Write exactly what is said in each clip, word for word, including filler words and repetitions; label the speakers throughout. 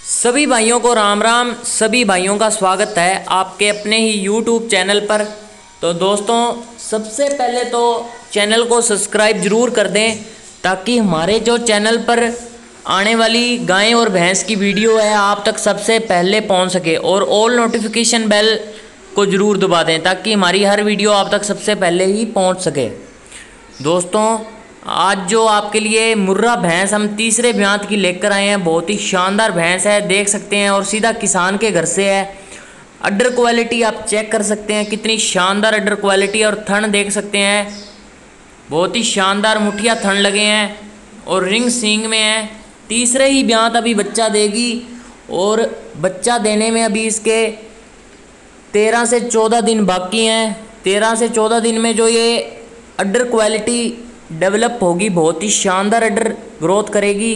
Speaker 1: सभी भाइयों को राम राम। सभी भाइयों का स्वागत है आपके अपने ही यूट्यूब चैनल पर। तो दोस्तों, सबसे पहले तो चैनल को सब्सक्राइब ज़रूर कर दें ताकि हमारे जो चैनल पर आने वाली गाय और भैंस की वीडियो है आप तक सबसे पहले पहुंच सके, और ऑल नोटिफिकेशन बेल को ज़रूर दबा दें ताकि हमारी हर वीडियो आप तक सबसे पहले ही पहुंच सके। दोस्तों, आज जो आपके लिए मुर्रा भैंस हम तीसरे ब्यांत की लेकर आए हैं, बहुत ही शानदार भैंस है, देख सकते हैं, और सीधा किसान के घर से है। अड्डर क्वालिटी आप चेक कर सकते हैं, कितनी शानदार अड्डर क्वालिटी, और थन देख सकते हैं, बहुत ही शानदार मुठिया थन लगे हैं और रिंग सींग में है। तीसरे ही ब्यांत अभी बच्चा देगी, और बच्चा देने में अभी इसके तेरह से चौदह दिन बाकी हैं। तेरह से चौदह दिन में जो ये अड्डर क्वालिटी डेवलप होगी, बहुत ही शानदार अड्डर ग्रोथ करेगी,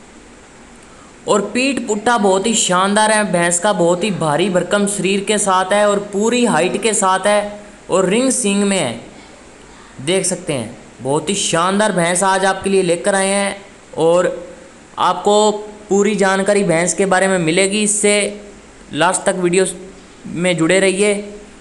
Speaker 1: और पीठ पुट्ठा बहुत ही शानदार है। भैंस का बहुत ही भारी भरकम शरीर के साथ है और पूरी हाइट के साथ है, और रिंग सींग में है, देख सकते हैं। बहुत ही शानदार भैंस आज आपके लिए लेकर आए हैं, और आपको पूरी जानकारी भैंस के बारे में मिलेगी। इससे लास्ट तक वीडियो में जुड़े रहिए।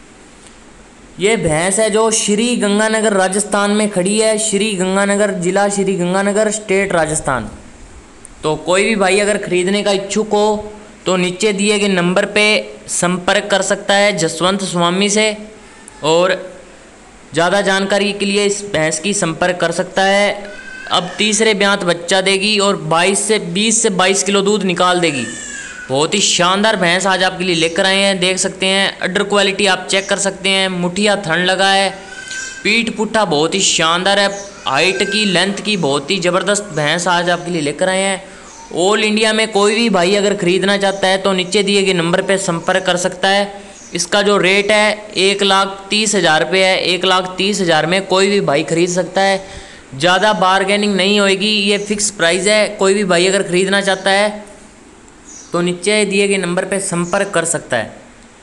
Speaker 1: ये भैंस है जो श्री गंगानगर राजस्थान में खड़ी है। श्री गंगानगर जिला, श्री गंगानगर स्टेट राजस्थान। तो कोई भी भाई अगर ख़रीदने का इच्छुक हो तो नीचे दिए गए नंबर पे संपर्क कर सकता है जसवंत स्वामी से, और ज़्यादा जानकारी के लिए इस भैंस की संपर्क कर सकता है। अब तीसरे ब्यांत बच्चा देगी और बाईस से बीस से बाईस किलो दूध निकाल देगी। बहुत ही शानदार भैंस आज आपके लिए लेकर आए हैं, देख सकते हैं। अड्डर क्वालिटी आप चेक कर सकते हैं, मुठिया थन लगा है, पीठ पुट्ठा बहुत ही शानदार है, हाइट की लेंथ की बहुत ही ज़बरदस्त भैंस आज आपके लिए लेकर आए हैं। ऑल इंडिया में कोई भी भाई अगर ख़रीदना चाहता है तो नीचे दिए गए नंबर पर संपर्क कर सकता है। इसका जो रेट है एक लाख तीस हज़ार रुपये है। एक लाख तीस हज़ार में कोई भी भाई ख़रीद सकता है, ज़्यादा बारगेनिंग नहीं होएगी, ये फिक्स प्राइस है। कोई भी भाई अगर ख़रीदना चाहता है तो नीचे दिए गए नंबर पे संपर्क कर सकता है।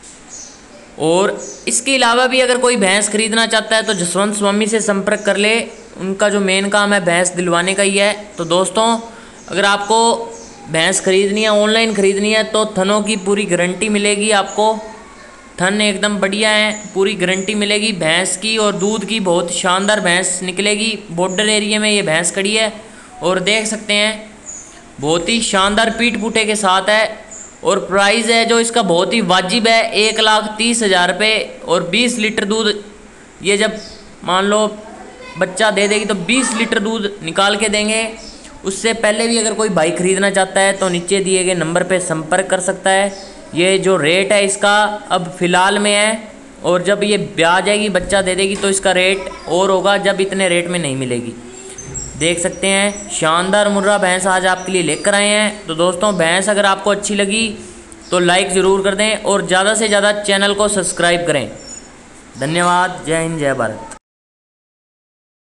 Speaker 1: और इसके अलावा भी अगर कोई भैंस खरीदना चाहता है तो जसवंत स्वामी से संपर्क कर ले, उनका जो मेन काम है भैंस दिलवाने का ही है। तो दोस्तों, अगर आपको भैंस खरीदनी है, ऑनलाइन खरीदनी है, तो थनों की पूरी गारंटी मिलेगी आपको। थन एकदम बढ़िया है, पूरी गारंटी मिलेगी भैंस की, और दूध की बहुत शानदार भैंस निकलेगी। बॉर्डर एरिया में ये भैंस खड़ी है, और देख सकते हैं बहुत ही शानदार पीठ पुट्ठे के साथ है, और प्राइस है जो इसका बहुत ही वाजिब है, एक लाख तीस हज़ार रुपये। और बीस लीटर दूध ये जब मान लो बच्चा दे देगी तो बीस लीटर दूध निकाल के देंगे। उससे पहले भी अगर कोई भाई ख़रीदना चाहता है तो नीचे दिए गए नंबर पे संपर्क कर सकता है। ये जो रेट है इसका अब फ़िलहाल में है, और जब ये ब्याह जाएगी बच्चा दे देगी तो इसका रेट और होगा, जब इतने रेट में नहीं मिलेगी। देख सकते हैं शानदार मुर्रा भैंस आज आपके लिए लेकर आए हैं। तो दोस्तों, भैंस अगर आपको अच्छी लगी तो लाइक ज़रूर कर दें, और ज़्यादा से ज़्यादा चैनल को सब्सक्राइब करें। धन्यवाद। जय हिंद, जय भारत।